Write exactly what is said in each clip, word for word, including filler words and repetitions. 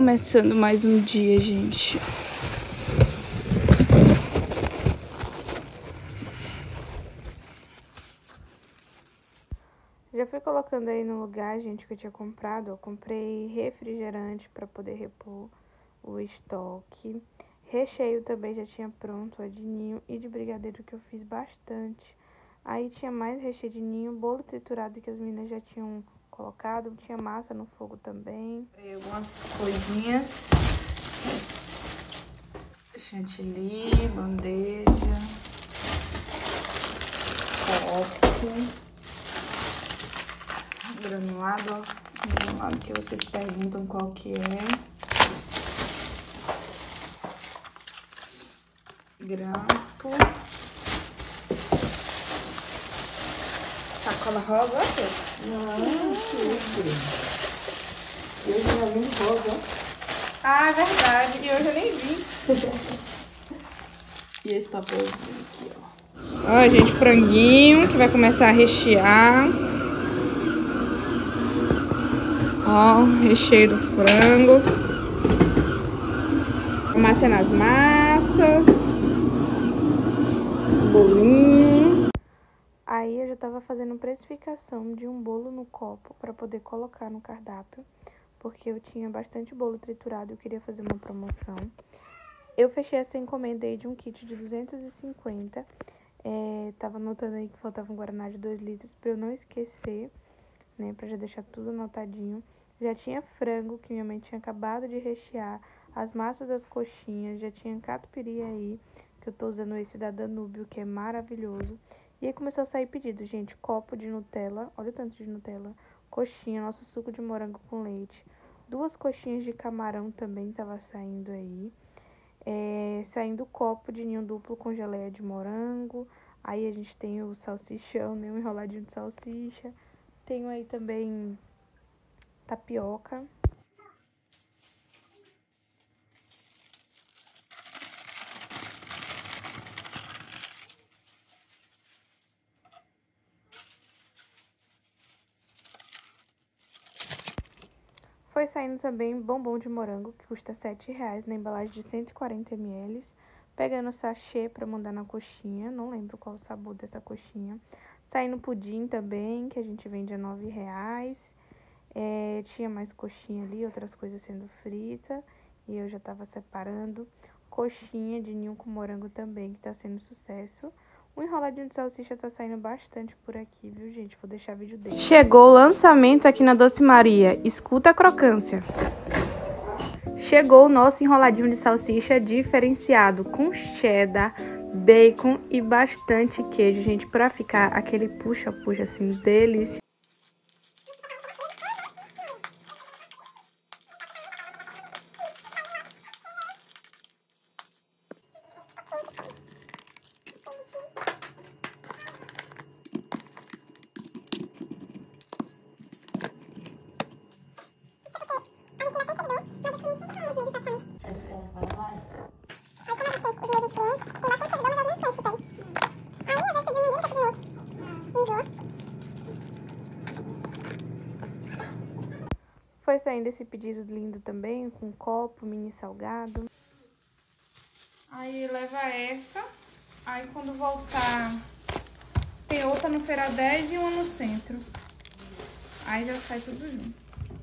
Começando mais um dia, gente. Já fui colocando aí no lugar, gente, que eu tinha comprado. Eu comprei refrigerante para poder repor o estoque. Recheio também já tinha pronto, ó, de ninho e de brigadeiro, que eu fiz bastante. Aí tinha mais recheio de ninho, bolo triturado que as meninas já tinham colocado. Tinha massa no fogo também. Comprei algumas coisinhas. Chantilly, bandeja, copo. Granulado, ó, granulado que vocês perguntam qual que é. Grampo. Sacola rosa, ó. Não, tudo. Eu já vi rosa. Ah, é verdade. E hoje eu nem vi. E esse papelzinho aqui, ó. Ó, gente, franguinho que vai começar a rechear. Ó, recheio do frango. Amassando as massas. Bolinho. Aí eu já tava fazendo precificação de um bolo no copo para poder colocar no cardápio, porque eu tinha bastante bolo triturado e eu queria fazer uma promoção. Eu fechei essa encomenda aí de um kit de duzentos e cinquenta. É, tava anotando aí que faltava um guaraná de dois litros para eu não esquecer, né, para já deixar tudo anotadinho. Já tinha frango que minha mãe tinha acabado de rechear, as massas das coxinhas, já tinha catupiry aí, que eu tô usando esse da Danúbio, que é maravilhoso. E aí começou a sair pedido, gente, copo de Nutella, olha o tanto de Nutella, coxinha, nosso suco de morango com leite, duas coxinhas de camarão também tava saindo aí, é, saindo copo de ninho duplo com geleia de morango. Aí a gente tem o salsichão, né, um enroladinho de salsicha, tenho aí também tapioca. Foi saindo também bombom de morango, que custa sete reais, na embalagem de cento e quarenta mililitros. Pegando o sachê para mandar na coxinha, não lembro qual o sabor dessa coxinha. Saindo pudim também, que a gente vende a nove reais. É, tinha mais coxinha ali, outras coisas sendo frita, e eu já tava separando. Coxinha de ninho com morango também, que tá sendo sucesso. O enroladinho de salsicha tá saindo bastante por aqui, viu, gente? Vou deixar vídeo dele. Chegou o lançamento aqui na Doce Maria. Escuta a crocância. Chegou o nosso enroladinho de salsicha diferenciado, com cheddar, bacon e bastante queijo, gente, pra ficar aquele puxa-puxa assim, delicioso. Foi saindo esse pedido lindo também, com copo, mini salgado. Aí leva essa, aí quando voltar, tem outra no Feira dez e uma no centro. Aí já sai tudo junto.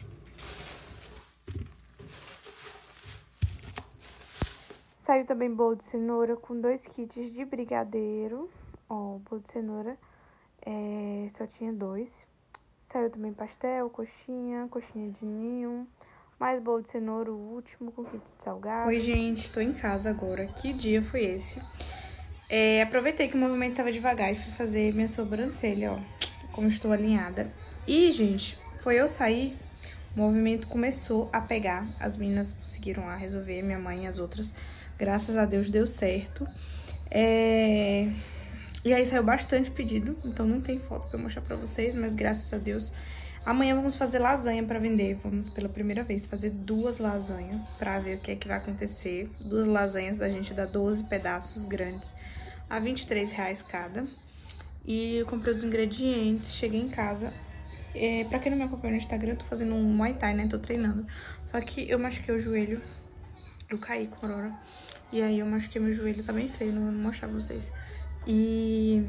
Saiu também bolo de cenoura com dois kits de brigadeiro. Ó, o bolo de cenoura é, só tinha dois. Saiu também pastel, coxinha, coxinha de ninho, mais bolo de cenoura, o último, com kit de salgado. Oi, gente, tô em casa agora. Que dia foi esse? É, aproveitei que o movimento tava devagar e fui fazer minha sobrancelha, ó, como estou alinhada. E, gente, foi eu sair, o movimento começou a pegar. As meninas conseguiram lá resolver, minha mãe e as outras. Graças a Deus deu certo. É... E aí saiu bastante pedido, então não tem foto pra eu mostrar pra vocês, mas graças a Deus. Amanhã vamos fazer lasanha pra vender. Vamos pela primeira vez fazer duas lasanhas pra ver o que é que vai acontecer. Duas lasanhas da gente dá doze pedaços grandes a vinte e três reais cada. E eu comprei os ingredientes, cheguei em casa. É, pra quem não me acompanha no Instagram, eu tô fazendo um Muay Thai, né? Tô treinando. Só que eu machuquei o joelho. Eu caí com a Aurora. E aí eu machuquei meu joelho, tá bem feio, não vou mostrar pra vocês. E...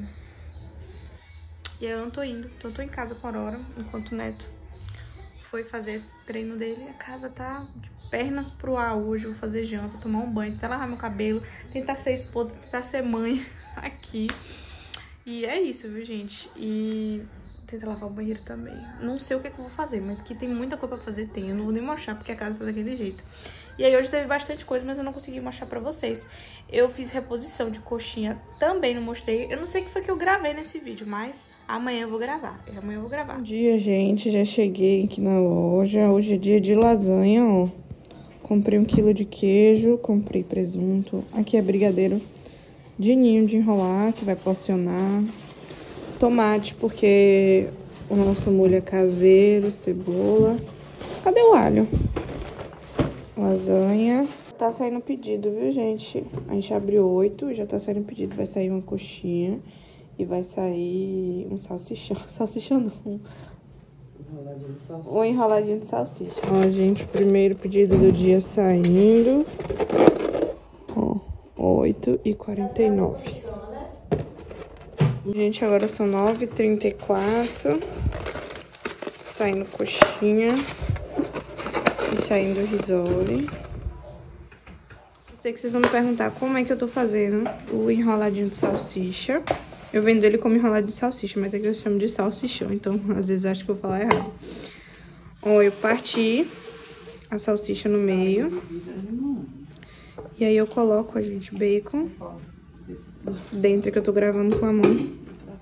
E aí eu não tô indo, então eu tô em casa com a Aurora, enquanto o Neto foi fazer treino dele. A casa tá de pernas pro ar hoje, eu vou fazer janta, tomar um banho, tentar lavar meu cabelo, tentar ser esposa, tentar ser mãe aqui. E é isso, viu, gente? E tentar lavar o banheiro também. Não sei o que, é que eu vou fazer, mas que tem muita coisa pra fazer, tem. Eu não vou nem mostrar porque a casa tá daquele jeito. E aí hoje teve bastante coisa, mas eu não consegui mostrar pra vocês. Eu fiz reposição de coxinha, também não mostrei. Eu não sei o que foi que eu gravei nesse vídeo, mas amanhã eu vou gravar. Amanhã eu vou gravar. Bom dia, gente. Já cheguei aqui na loja. Hoje é dia de lasanha, ó. Comprei um quilo de queijo, comprei presunto. Aqui é brigadeiro de ninho de enrolar, que vai porcionar. Tomate, porque o nosso molho é caseiro, cebola. Cadê o alho? Lasanha. Tá saindo pedido, viu, gente? A gente abriu oito, já tá saindo pedido. Vai sair uma coxinha e vai sair um salsichão. Salsichão não. Enroladinho de salsicha. Um enroladinho de salsicha. Ó, gente, o primeiro pedido do dia saindo. Ó, oito e quarenta e nove. Gente, agora são nove e trinta e quatro. Saindo coxinha. E saindo risole. Sei que vocês vão me perguntar como é que eu tô fazendo o enroladinho de salsicha. Eu vendo ele como enroladinho de salsicha, mas aqui eu chamo de salsichão, então às vezes eu acho que eu vou falar errado. Ó, eu parti a salsicha no meio. E aí eu coloco, a gente, bacon dentro, que eu tô gravando com a mão.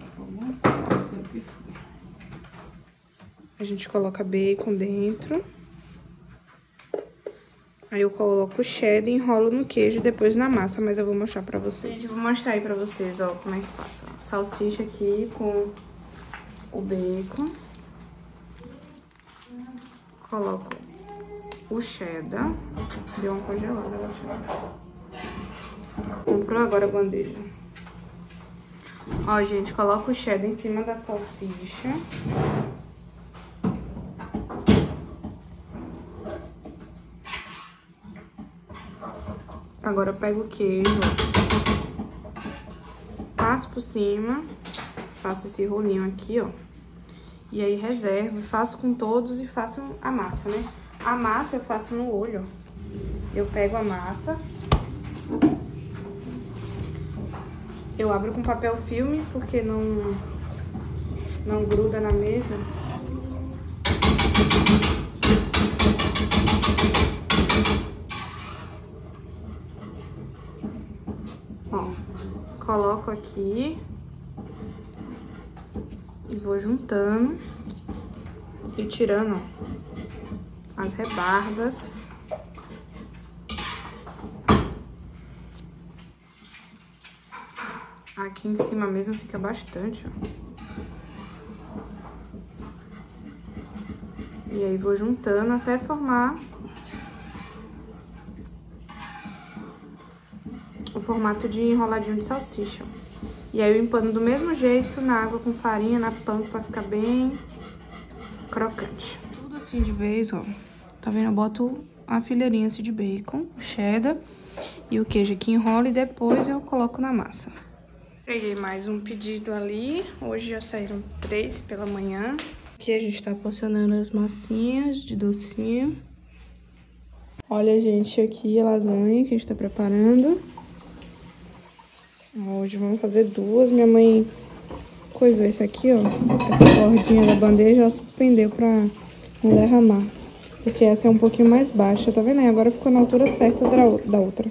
A gente coloca bacon dentro. Aí eu coloco o cheddar, enrolo no queijo e depois na massa, mas eu vou mostrar pra vocês. Gente, eu vou mostrar aí pra vocês, ó, como é que faço. Ó, salsicha aqui com o bacon. Coloco o cheddar. Deu uma congelada, eu acho. Comprou agora a bandeja. Ó, gente, coloco o cheddar em cima da salsicha. Agora eu pego o queijo, passo por cima, faço esse rolinho aqui, ó. E aí reservo, faço com todos e faço a massa, né? A massa eu faço no olho, ó. Eu pego a massa, eu abro com papel filme, porque não, não gruda na mesa. Ó, coloco aqui e vou juntando e tirando, ó, as rebardas. Aqui em cima mesmo fica bastante, ó. E aí vou juntando até formar o formato de enroladinho de salsicha. E aí eu empano do mesmo jeito na água com farinha, na panko, pra ficar bem crocante. Tudo assim de vez, ó. Tá vendo? Eu boto a fileirinha assim de bacon, o cheddar e o queijo aqui, enrolo e depois eu coloco na massa. Peguei mais um pedido ali. Hoje já saíram três pela manhã. Aqui a gente tá porcionando as massinhas de docinho. Olha, gente, aqui a lasanha que a gente tá preparando. Hoje vamos fazer duas. Minha mãe coisou esse aqui, ó. Essa bordinha da bandeja, ela suspendeu pra não derramar. Porque essa é um pouquinho mais baixa, tá vendo aí? Agora ficou na altura certa da outra.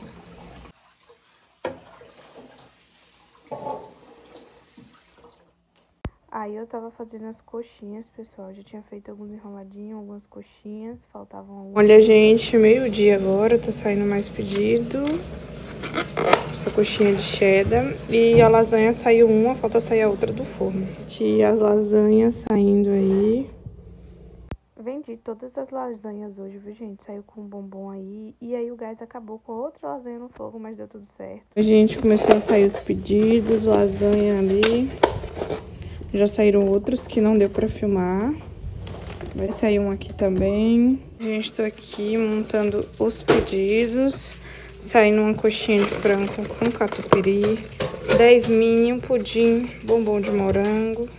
Aí eu tava fazendo as coxinhas, pessoal. Já tinha feito alguns enroladinhos, algumas coxinhas. Faltavam algumas. Olha, gente, meio-dia agora. Tá saindo mais pedido. Essa coxinha de cheddar. E a lasanha saiu uma, falta sair a outra do forno. E as lasanhas saindo aí. Vendi todas as lasanhas hoje, viu, gente? Saiu com um bombom aí. E aí o gás acabou com outra lasanha no fogo, mas deu tudo certo. A gente começou a sair os pedidos, lasanha ali. Já saíram outros que não deu pra filmar. Vai sair um aqui também. Gente, tô aqui montando os pedidos. Saindo uma coxinha de frango com catupiry, dez mini, um pudim, bombom de morango.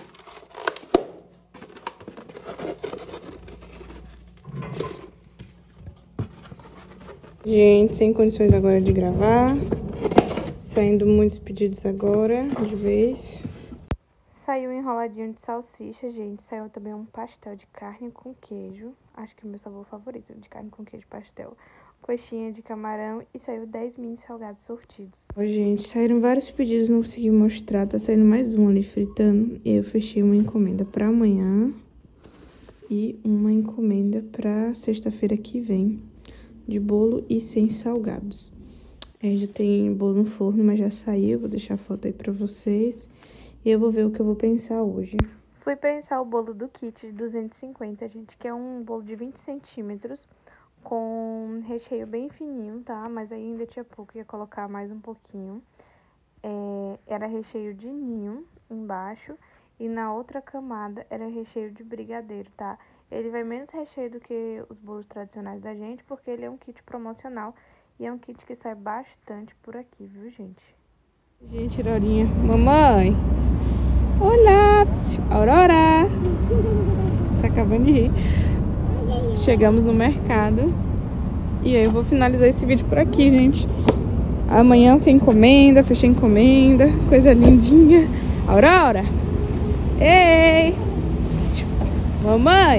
Gente, sem condições agora de gravar. Saindo muitos pedidos agora, de vez. Saiu um enroladinho de salsicha, gente. Saiu também um pastel de carne com queijo. Acho que é o meu sabor favorito, de carne com queijo pastel. Coxinha de camarão e saiu dez mini salgados sortidos. Ó, gente, saíram vários pedidos, não consegui mostrar. Tá saindo mais um ali fritando. E eu fechei uma encomenda pra amanhã. E uma encomenda pra sexta-feira que vem. De bolo e sem salgados. É, já tem bolo no forno, mas já saiu. Vou deixar a foto aí pra vocês. E eu vou ver o que eu vou pensar hoje. Fui pensar o bolo do kit de duzentos e cinquenta, gente. Que é um bolo de vinte centímetros. Com recheio bem fininho, tá? Mas aí ainda tinha pouco, ia colocar mais um pouquinho. É, era recheio de ninho embaixo. E na outra camada era recheio de brigadeiro, tá? Ele vai menos recheio do que os bolos tradicionais da gente, porque ele é um kit promocional. E é um kit que sai bastante por aqui, viu, gente? Gente, Aurorinha. Mamãe! Olá! Aurora! Você acabando de rir. Chegamos no mercado. E aí eu vou finalizar esse vídeo por aqui, gente. Amanhã tem encomenda, fechei encomenda. Coisa lindinha. Aurora! Ei! Psiu. Mamãe!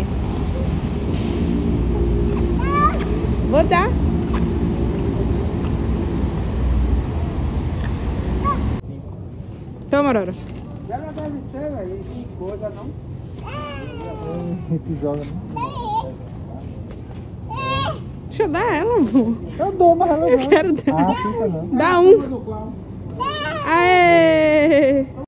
Vou dar. Toma, Aurora. Ela deve ser, velho. Que coisa, não? É. Tu joga, não? Deixa eu dar ela, amor. Eu dou, mas ela não. Eu quero dar. Ah, fica não. Dá um. Aê!